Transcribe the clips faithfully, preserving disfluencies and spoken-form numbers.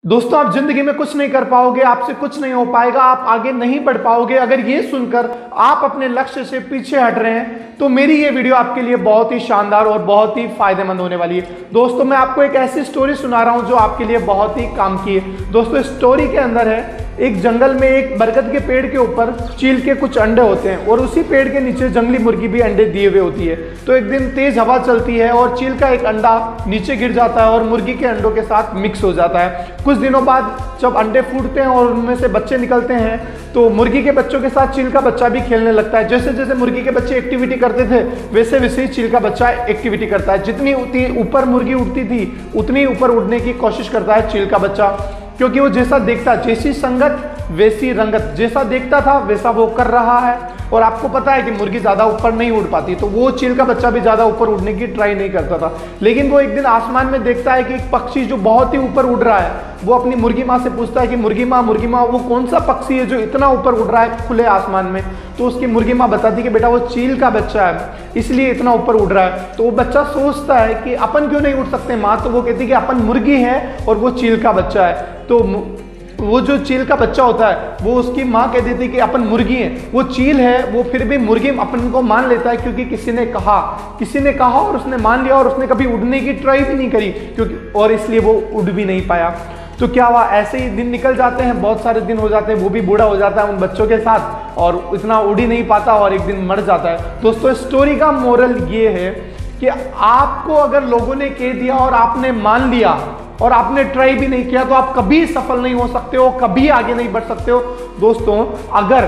दोस्तों, आप जिंदगी में कुछ नहीं कर पाओगे, आपसे कुछ नहीं हो पाएगा, आप आगे नहीं बढ़ पाओगे अगर ये सुनकर आप अपने लक्ष्य से पीछे हट रहे हैं। तो मेरी ये वीडियो आपके लिए बहुत ही शानदार और बहुत ही फायदेमंद होने वाली है। दोस्तों, मैं आपको एक ऐसी स्टोरी सुना रहा हूं जो आपके लिए बहुत ही काम की है। दोस्तों, स्टोरी के अंदर है एक जंगल में एक बरगद के पेड़ के ऊपर चील के कुछ अंडे होते हैं और उसी पेड़ के नीचे जंगली मुर्गी भी अंडे दिए हुए होती है। तो एक दिन तेज हवा चलती है और चील का एक अंडा नीचे गिर जाता है और मुर्गी के अंडों के साथ मिक्स हो जाता है। कुछ दिनों बाद जब अंडे फूटते हैं और उनमें से बच्चे निकलते हैं तो मुर्गी के बच्चों के साथ चील का बच्चा भी खेलने लगता है। जैसे जैसे मुर्गी के बच्चे एक्टिविटी करते थे वैसे वैसे ही चील का बच्चा एक्टिविटी करता है। जितनी ऊपर मुर्गी उड़ती थी उतनी ऊपर उड़ने की कोशिश करता है चील का बच्चा, क्योंकि वो जैसा देखता, जैसी संगत वैसी रंगत, जैसा देखता था वैसा वो कर रहा है। और आपको पता है कि मुर्गी ज्यादा ऊपर नहीं उड़ पाती, तो वो चील का बच्चा भी ज्यादा ऊपर उड़ने की ट्राई नहीं करता था। लेकिन वो एक दिन आसमान में देखता है कि एक पक्षी जो बहुत ही ऊपर उड़ रहा है। वो अपनी मुर्गी माँ से पूछता है कि मुर्गी माँ मुर्गी माँ वो कौन सा पक्षी है जो इतना ऊपर उड़ रहा है खुले आसमान में। तो उसकी मुर्गी माँ बताती है कि बेटा वो चील का बच्चा है, इसलिए इतना ऊपर उड़ रहा है। तो वो बच्चा सोचता है कि अपन क्यों नहीं उड़ सकते माँ। तो वो कहती है कि अपन मुर्गी है और वो चील का बच्चा है। तो वो जो चील का बच्चा होता है वो उसकी माँ कह देती है कि अपन मुर्गी है, वो चील है, वो फिर भी मुर्गी अपन को मान लेता है क्योंकि किसी ने कहा किसी ने कहा और उसने मान लिया और उसने कभी उड़ने की ट्राई भी नहीं करी, क्योंकि और इसलिए वो उड़ भी नहीं पाया। तो क्या हुआ, ऐसे ही दिन निकल जाते हैं, बहुत सारे दिन हो जाते हैं, वो भी बूढ़ा हो जाता है उन बच्चों के साथ और इतना उड़ ही नहीं पाता और एक दिन मर जाता है। दोस्तों, स्टोरी का मोरल ये है कि आपको अगर लोगों ने कह दिया और आपने मान लिया और आपने ट्राई भी नहीं किया तो आप कभी सफल नहीं हो सकते हो, कभी आगे नहीं बढ़ सकते हो। दोस्तों, अगर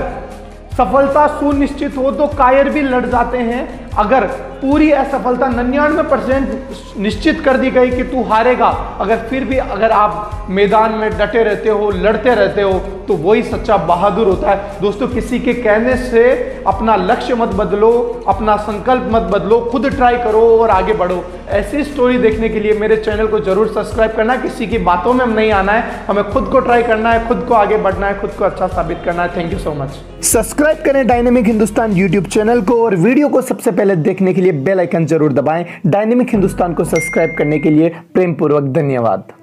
सफलता सुनिश्चित हो तो कायर भी लड़ जाते हैं। अगर पूरी असफलता निन्यानवे परसेंट निश्चित कर दी गई कि तू हारेगा, अगर फिर भी अगर आप मैदान में डटे रहते हो, लड़ते रहते हो, तो वही सच्चा बहादुर होता है। दोस्तों, किसी के कहने से अपना लक्ष्य मत बदलो, अपना संकल्प मत बदलो, खुद ट्राई करो और आगे बढ़ो। ऐसी स्टोरी देखने के लिए मेरे चैनल को जरूर सब्सक्राइब करना। किसी की बातों में हम नहीं आना है, हमें खुद को ट्राई करना है, खुद को आगे बढ़ना है, खुद को अच्छा साबित करना है। Thank you so much. Subscribe करें डायनेमिक हिंदुस्तान यूट्यूब चैनल को और वीडियो को सबसे पहले देखने के लिए बेल आइकन जरूर दबाएं। डायनेमिक हिंदुस्तान को सब्सक्राइब करने के लिए प्रेम पूर्वक धन्यवाद।